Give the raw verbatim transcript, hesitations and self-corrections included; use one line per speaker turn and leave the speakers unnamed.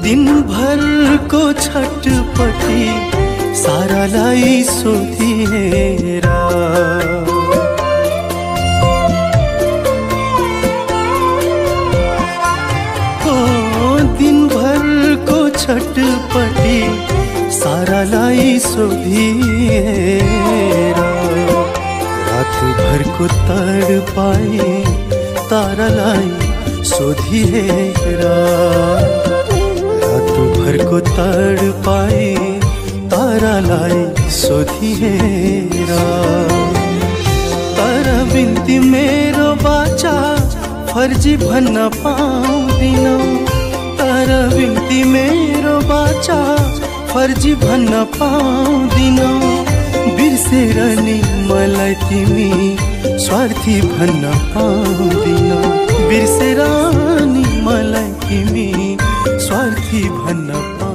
दिन भर को छटपटी सारालाई सोधिएरा दिन भर को छटपटी सारालाई सोधिएरा रात भर को तड़पाए तारालाई सोधिएरा रात भर को तड़पाए तारालाई सोधिएरा तारा बिन्ती मेरो बाचा फर्जी भन्न पाउँदिन तारा बिन्ती मेरो बाचा फर्जी भन्न पाउँदिन बिर्सेर नि मलाई तिमी स्वार्थी भन्न पाउँदिन बिर्सेर नि मलाई तिमी स्वार्थी भन्न पाउँदिन।